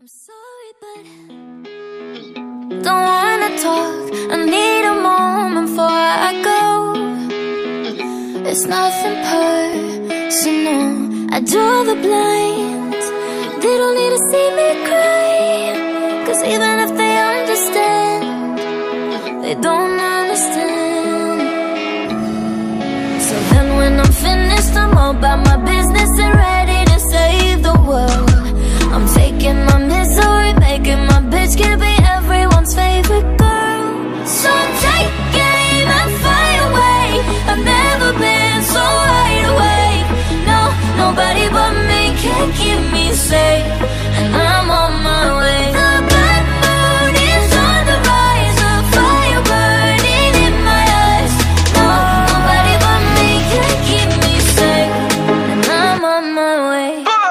I'm sorry, but don't wanna talk. I need a moment before I go. It's nothing personal. I draw the blinds. They don't need to see me cry, 'cause even if they understand, they don't understand. So then when I'm finished, I'm all about my business and ready to save the world. I'm taking my misery, making my bitch can be everyone's favorite girl. So take aim and fly away. I've never been so wide awake. No, nobody but me can keep me safe, and I'm on my way. The bad mood is on the rise, a fire burning in my eyes. No, nobody but me can keep me safe, and I'm on my way.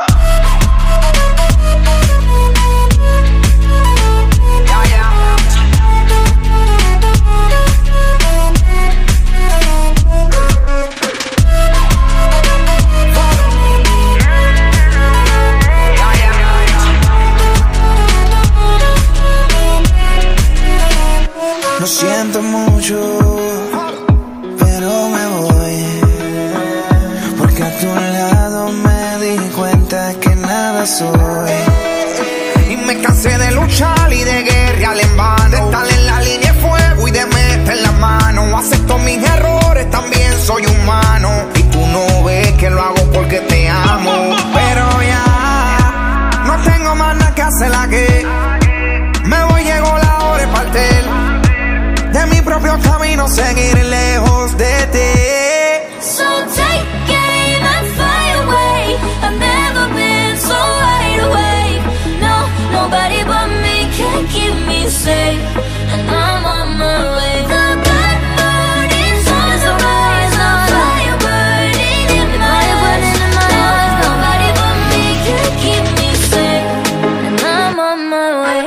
Lo siento mucho, pero me voy, porque a tu lado me di cuenta que nada soy. Y me cansé de luchar y de guerrear en vano, de estar en la línea de fuego y de meter la mano. Acepto mis errores, también soy humano, y tú no ves que lo hago porque te amo. Pero ya no tengo más nada que hacer aquí. Me voy, llegó la hora de partir de mi propio camino, seguir lejos de ti. So take aim and fly away. I've never been so wide awake. No, nobody but me can keep me safe, and I'm on my way. The bad mood is on the rise, a fire burning in my eyes. No, nobody but me can keep me safe, and I'm on my way.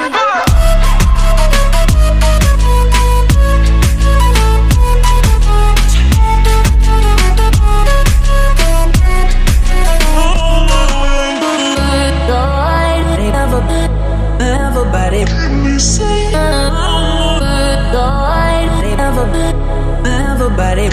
Everybody,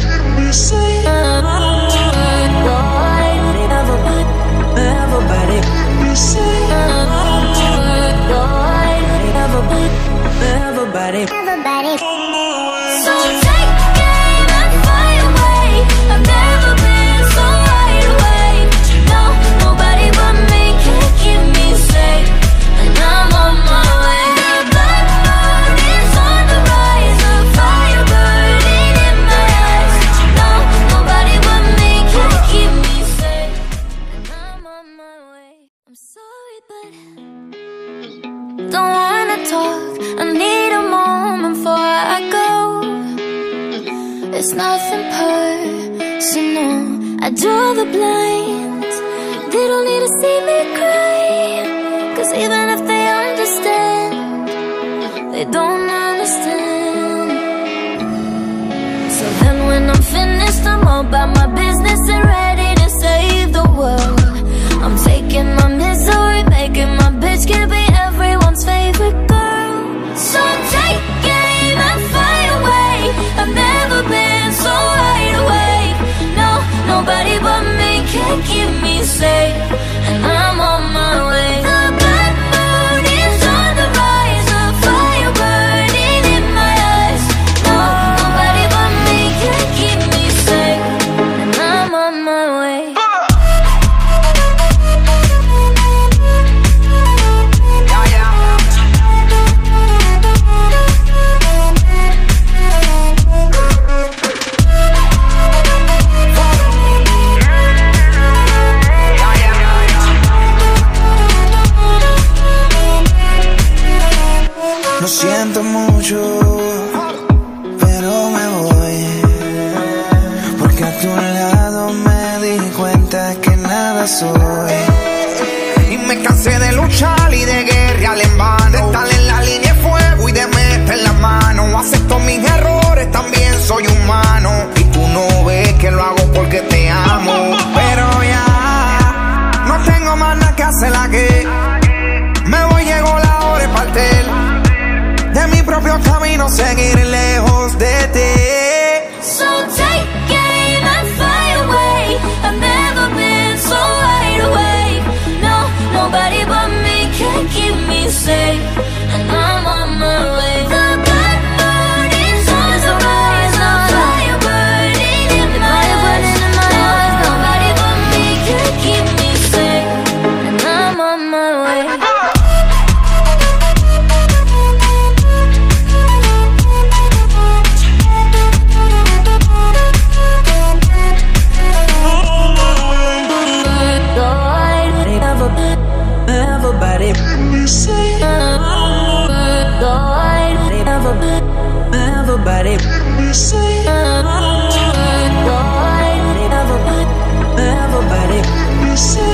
So take aim and fly away. I've never been so wide awake. No, nobody but me can keep me safe, and I'm on my way. The black moon is on the rise, a fire burning in my eyes. No, nobody but me can keep me safe, and I'm on my way. I'm sorry, but don't wanna talk. I need a moment before I go. It's nothing personal. I draw the blinds. They don't need to see me cry, 'cause even if they understand, they don't understand. So then when I'm finished, I'm all about my business and ready to save the world. I'm taking my misery, making my bitch can be everyone's favorite girl. So take aim and fly away. I've never been so wide awake. No, nobody but me can keep me safe, and I'm on my way. The bad mood is on the rise, a fire burning in my eyes. No, nobody but me can keep me safe, and I'm on my way. lo siento mucho, pero me voy, porque a tu lado me di cuenta que nada soy. Y me cansé de luchar y de guerrear en vano, de estar en la línea de fuego y de meter la mano. Acepto mis errores, también soy humano, y tú no ves que lo hago porque te amo. Pero ya no tengo más nada que hacer aquí. Me voy, llegó camino seguir lejos de ti. So take aim and fly away. I've never been so wide awake. No, nobody but me can keep me safe, and I'm on my way. The blood moon is on the rise, the fire burning in my eyes. No, nobody but me can keep me safe, and I'm on my way. Everybody say everybody say everybody say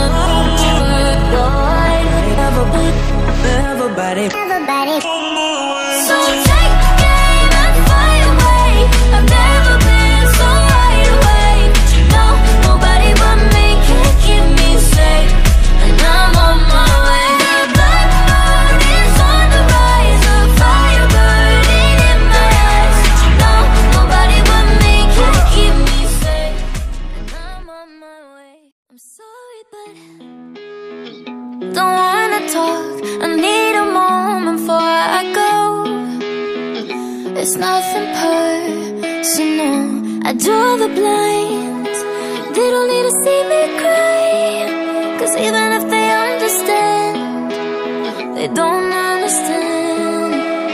everybody. So take aim and fly away. I've never been so wide awake. No, nobody but me can keep me safe, and I'm on my way. The blood moon is on the rise, the fire burning in my eyes. No, nobody but me can keep me safe, and I'm on my way. I'm sorry, but don't wanna talk. I need a moment before I go. It's nothing personal. I draw the blinds. They don't need to see me cry, 'cause even if they understand, they don't understand.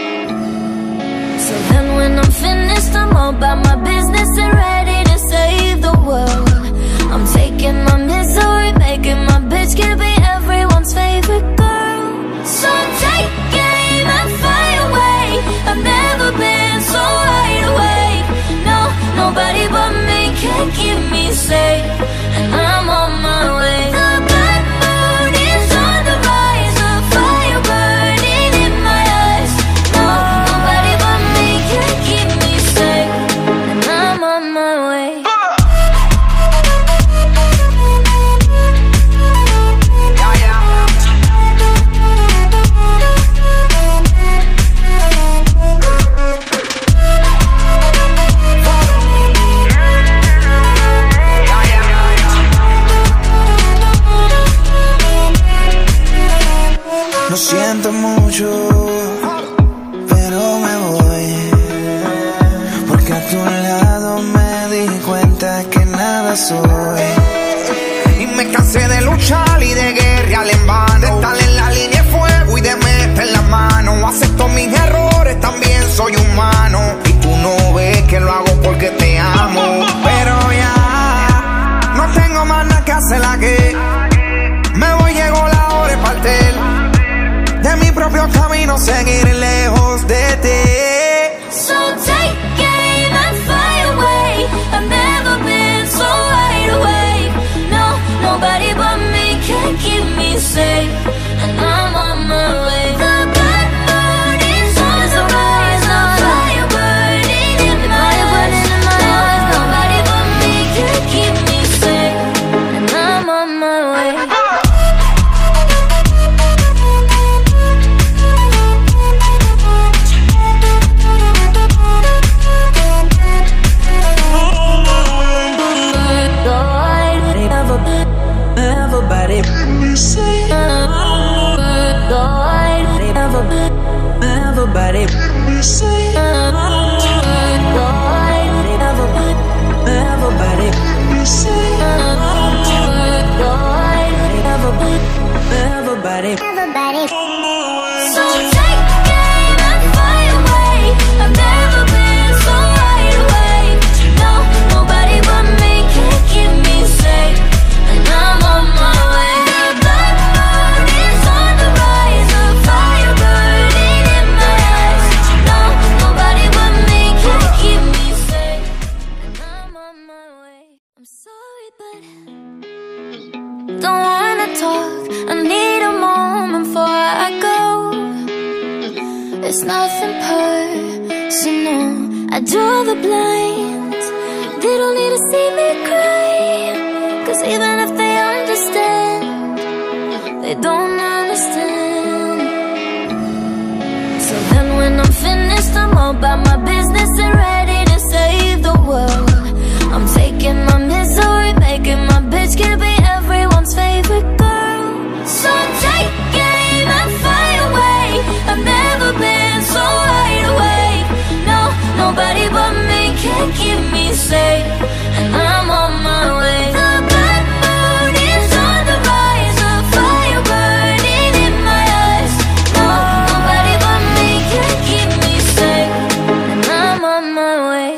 So then when I'm finished, I'm all about my business and ready to save the world. I'm taking my misery, making my bitch can be everyone's favorite girl. So take aim and fly away. I've never been so wide awake. No, nobody but me can keep me safe, and I'm on my way. The blood moon is on the rise, the fire burning in my eyes. No, nobody but me can keep me safe, and I'm on my way. Lo siento mucho, pero me voy, porque a tu lado me di cuenta que nada soy. Y me cansé de luchar y de guerrear en vano, de estar en la línea de fuego y de meter la mano. Acepto mis errores, también soy humano, y tú no ves que lo hago porque te amo. Pero ya no tengo más nada que hacer aquí. Me voy, llegó la hora de partir de mi propio camino, seguir lejos de ti. So take aim and fly away. I've never been so wide awake. No, nobody but me can keep me safe, and I'm on my way. The blood moon is on the rise, the fire burning in my eyes. No, nobody but me can keep me safe, and I'm on my way. Everybody say everybody say everybody say everybody. So take aim and fly away. I've never been so wide awake. No, nobody but me can keep me safe, and I'm on my way. The blood moon is on the rise, the fire burning in my eyes. No, nobody but me can keep me safe, and I'm on my way. I'm sorry, but don't wanna talk. I need a moment before I go. It's nothing personal. I draw the blinds. They don't need to see me cry, 'cause even if they understand, they don't understand. So then when I'm finished, I'm about my business and ready to save the world. I'm taking my misery, making my bitch can be everyone's favorite girl. So take aim and fly away. I've never been so wide awake. No, nobody but me can keep me safe, and I'm on my way. The bad mood is on the rise, a fire burning in my eyes. No, nobody but me can keep me safe, and I'm on my way.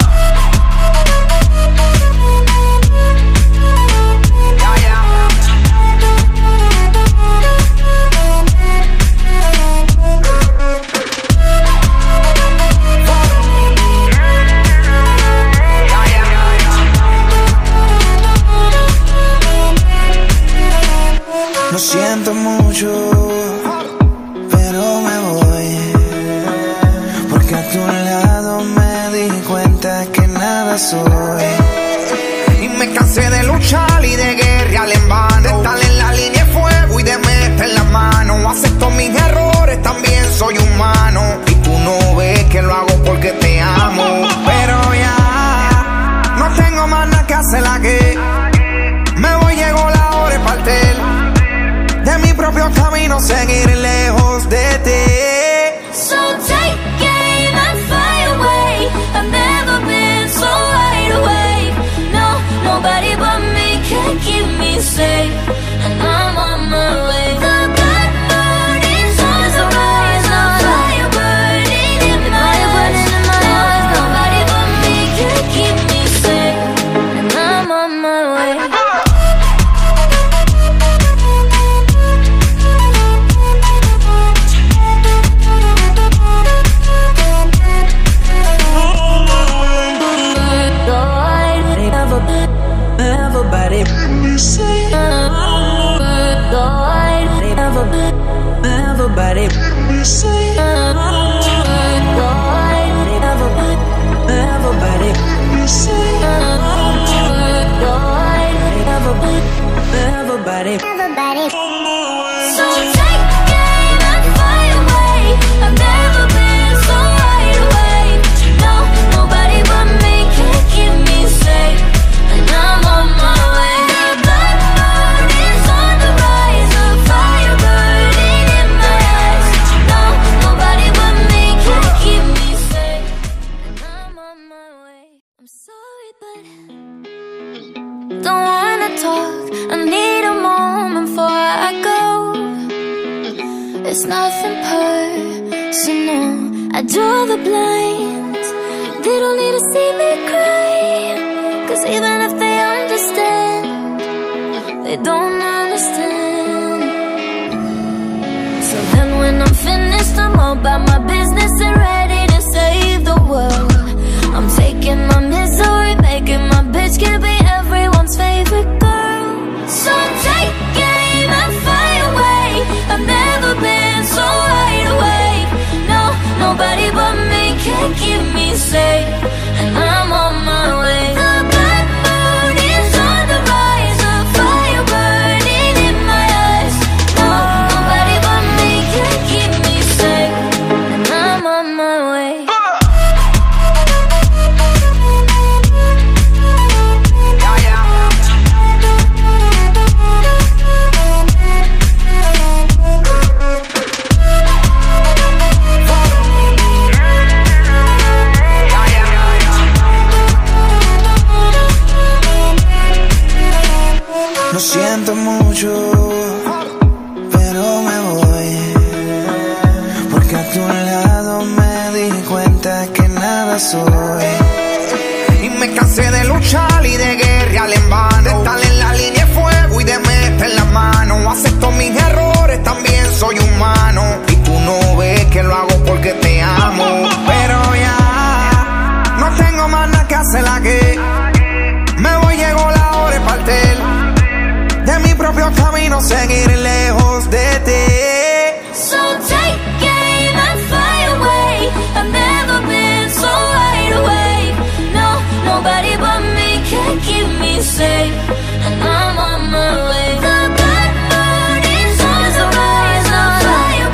Lo siento mucho, pero me voy, porque a tu lado me di cuenta que nada soy. Y me cansé de luchar y de guerrear en vano, de estar en la línea de fuego y de meter la mano. Acepto mis errores, también soy humano, y tú no ves que lo hago porque te amo. Pero ya no tengo más nada que hacer aquí. Me voy, llegó la hora de partir de mi propio camino, seguir lejos de ti. So take aim and fly away. I've never been so wide awake. No, nobody but me can keep me safe, and I'm on my way. The bad mood is on the rise, a fire burning in my eyes. No, nobody but me can keep me safe, and I'm on my way. Everybody, everybody, everybody. So take aim and fly away. I've never been so wide awake. No, nobody but me can keep me safe, and I'm on my way. The black moon is on the rise, a fire burning in my eyes. No, nobody but me can keep me safe, and I'm on my way. I'm sorry, but don't wanna talk. I need a moment before I go. It's nothing personal. I draw the blinds. They don't need to see me cry, 'cause even if they understand, they don't understand. So then when I'm finished, I'm all about my business and ready to save the world. I'm taking my misery, making my bitch can be everyone's favorite girl. So take aim and fly away. I've never been so wide awake. No, nobody but me can keep me safe, and I'm on my way. The bad mood is on the rise, a fire burning in my eyes. No, nobody but me can keep me safe, and I'm on my way. Lo siento mucho, pero me voy, porque a tu lado me di cuenta que nada soy. Y me cansé de luchar y de guerrear en vano, de estar en la línea de fuego y de meter la mano. Acepto mis errores, también soy humano, y tú no ves que lo hago porque te amo. Pero ya no tengo más nada que hacer aquí. Me voy, llegó la hora de partir de mi propio camino, seguir lejos de ti. So take aim and fly away. I've never been so wide awake. No, nobody but me can keep me safe, and I'm on my way. The bad mood is on the rise, a fire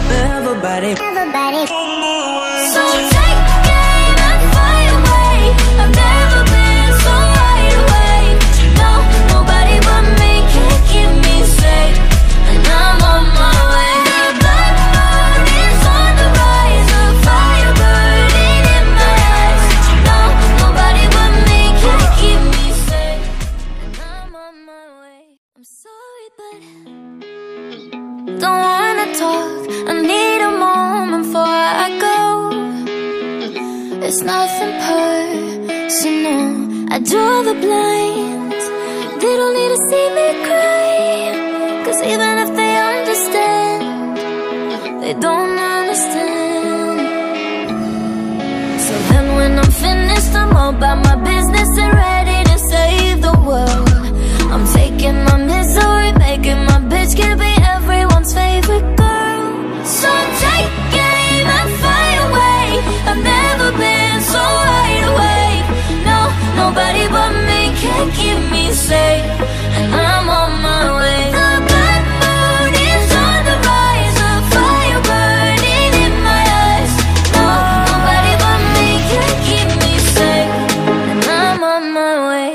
everybody. So take aim and fly away. I've never been so wide awake. No, nobody but me can keep me safe, and I'm on my way. The blood moon is on the rise, a fire burning in my eyes. No, nobody but me can keep me safe, and I'm on my way. I'm sorry, but don't wanna talk. I need a moment before I go. It's nothing personal. I draw the blinds. They don't need to see me cry, 'cause even if they understand, they don't understand. So then when I'm finished, I'm all about my business and ready to save the world. I'm taking my misery, making my bitch can be everyone's favorite girl. So take aim and fly away. I've never been so wide awake. No, nobody but me can keep me safe, and I'm on my way. The blood moon is on the rise, a fire burning in my eyes. No, nobody but me can keep me safe, and I'm on my way.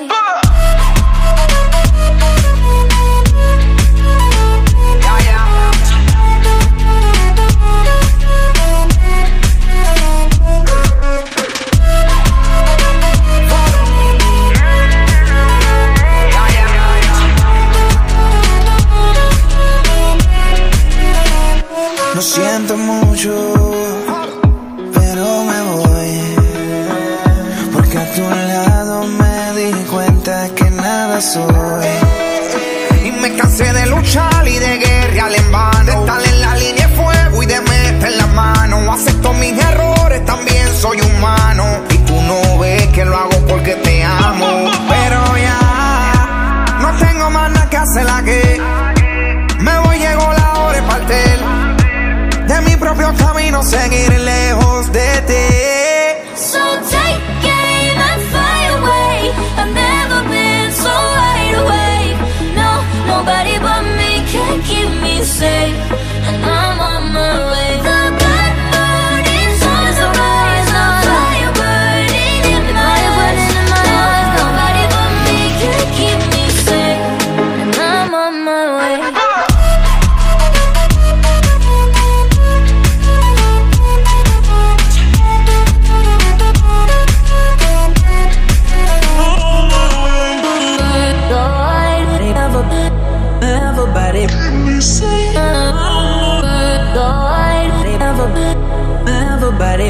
Lo siento mucho, pero me voy, porque a tu lado me di cuenta que nada soy. Y me cansé de luchar y de guerrear en vano, de estar en la línea de fuego y de meter la mano. Acepto mis errores, también soy humano, y tú no ves que lo hago porque te amo. Pero ya no tengo más nada que hacer aquí. Me voy, llegó la hora de partir de mi propio camino, seguir lejos de ti. So take aim and fly away. I've never been so wide awake. No, nobody but me can keep me safe, and I'm on my way. The blood moon is on the rise, a fire burning in my eyes. No, nobody but me can keep me safe, and I'm on my way. Everybody, everybody,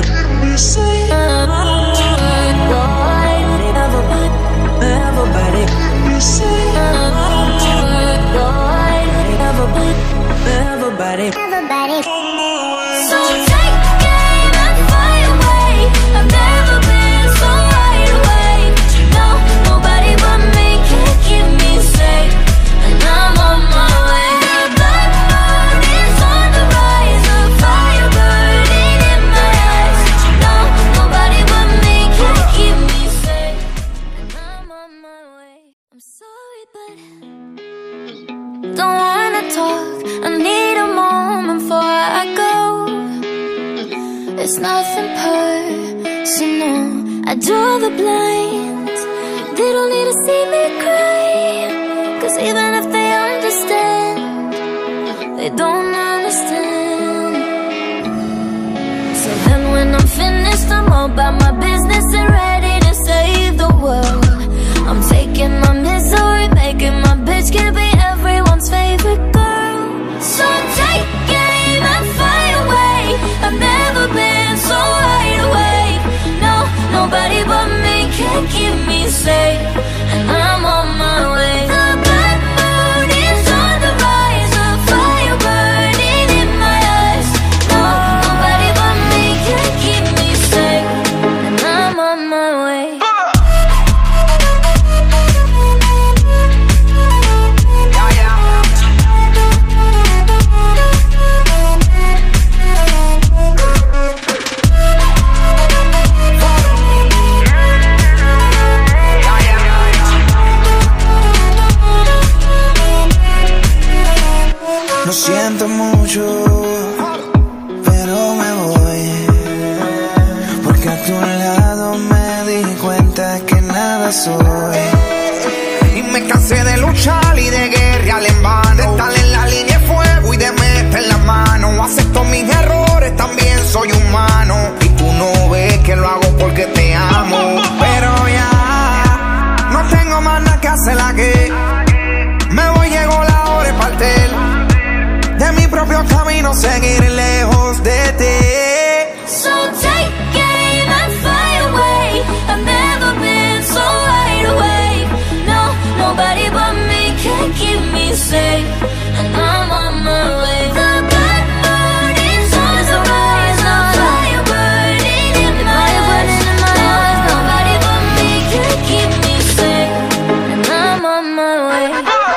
everybody. So take aim and fly away. I've never been so wide awake. No, nobody but me can keep me safe, and I'm on my way. The blood moon is on the rise, a fire burning in my eyes. No, nobody but me can keep me safe, and I'm on my way. I'm sorry, but don't wanna talk. I need a moment before I go. It's nothing personal. I draw the blinds. They don't need to see me cry, 'cause even if they understand, they don't understand. So then when I'm finished, I'm all about my business and ready to save the world. I'm taking my misery, making my bitch can be everyone's favorite girl. So take aim and fly away. I've never been so wide awake. No, nobody but me can keep me safe, and I'm on my way. The blood moon is on the rise, a fire burning in my eyes. No, nobody but me can keep me safe, and I'm on my way. Lo siento mucho, nada soy. Y me cansé de luchar y de guerrear en vano, de estar en la línea de fuego y de meter la mano. Acepto mis errores, también soy humano, y tú no ves que lo hago porque te amo. Pero ya no tengo más nada que hacer aquí. Me voy, llegó la hora de partir de mi propio camino, seguir lejos de ti. So take aim and fly away. I've never been so wide awake. No, nobody but me can keep me safe, and I'm on my way. The blood burning on the rise, the fire burning in my eyes. No, nobody but me can keep me safe, and I'm on my way.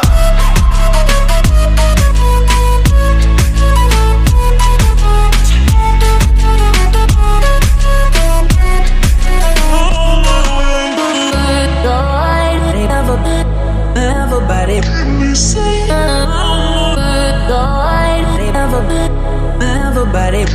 Everybody, everybody,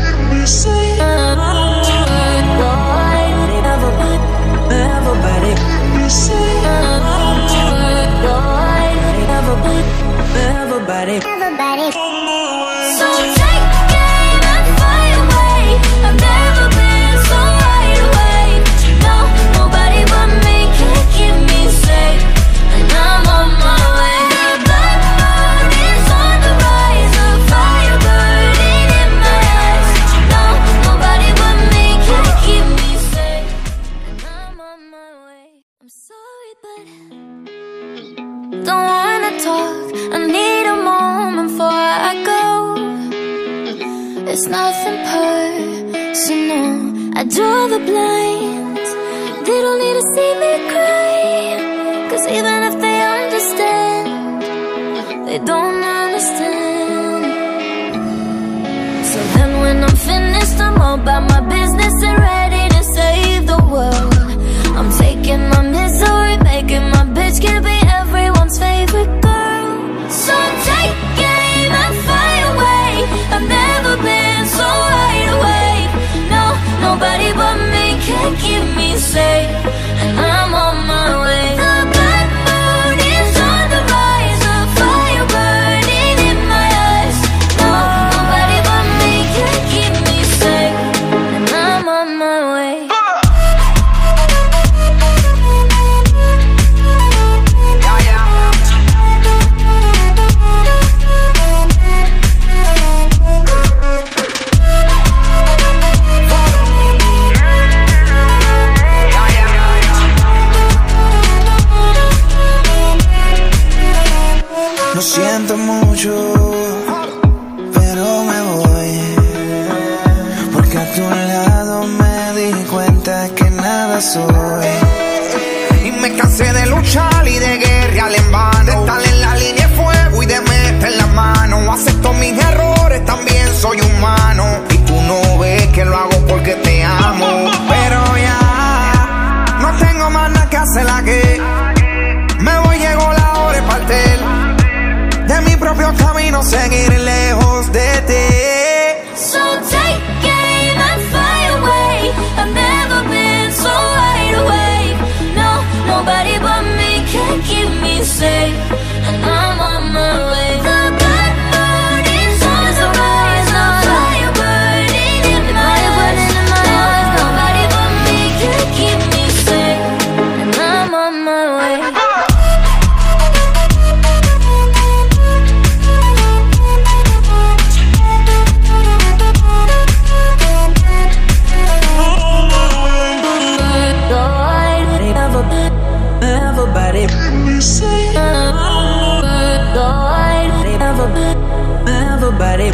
everybody. So take aim and fly away. I've never been so wide awake. No, nobody but me can keep me safe, and I'm on my way. The blood burning on the rise, the fire burning in my eyes. No, nobody but me can keep me safe, and I'm on my way. I'm sorry, but don't wanna talk. I need a moment before I go. It's nothing personal. I draw the blinds. They don't need to see me cry, 'cause even if they understand, they don't understand. So then when I'm finished, I'm all about my business and ready to save the world. I'm taking my misery, making my bitch can be everyone's favorite girl. So take aim and fly away. I've never been so wide awake. No, nobody but me can keep me safe, and I'm on my way. The blood burning on the rise, the fire burning in my eyes. No, nobody but me can keep me safe, and I'm on my way. Lo siento mucho, pero me voy, porque a tu lado me di cuenta que nada soy. Y me cansé de luchar y de guerrear en vano, de estar en la línea de fuego y de meter la mano. Acepto mis errores, también soy humano, y tú no ves que lo hago porque te amo. Pero ya no tengo más nada que hacer aquí. Me voy, llegó la hora de partir de mi propio camino, seguir lejos de ti. So take aim and fly away. I've never been so wide awake. No, nobody but me can keep me safe, and I'm on my way. The blood burning on the rise, the fire burning in my eyes. Nobody but me can keep me safe, and I'm on my way. Everybody, everybody,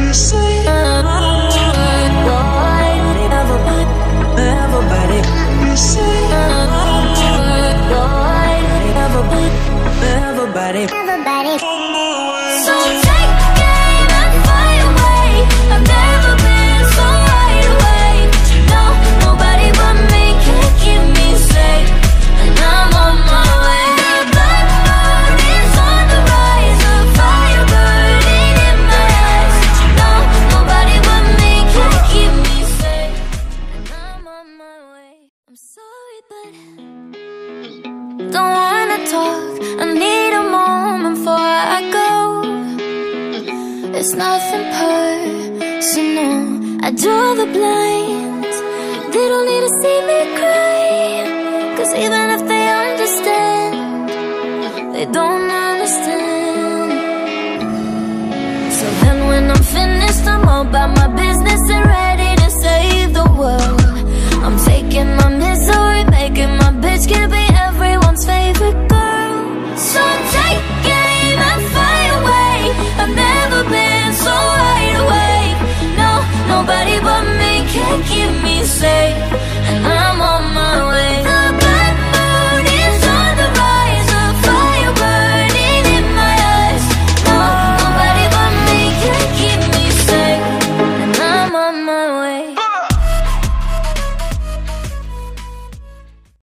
everybody, everybody. So take aim and fly away. I've never been so wide awake. No, nobody but me can keep me safe, and I'm on my way. The blood burning on the rise, the fire burning in my eyes. No, nobody but me can keep me safe, and I'm on my way. I'm sorry, but don't wanna talk, I need a moment before I go. It's nothing personal, I draw the blinds. They don't need to see me cry, 'cause even if they understand, they don't understand. So then when I'm finished, I'm all about my business and ready to save the world. I'm taking my misery, making my bitch can be everyone's favorite girl. So take aim and fire away. I've never been so wide awake. No, nobody but me can keep me safe.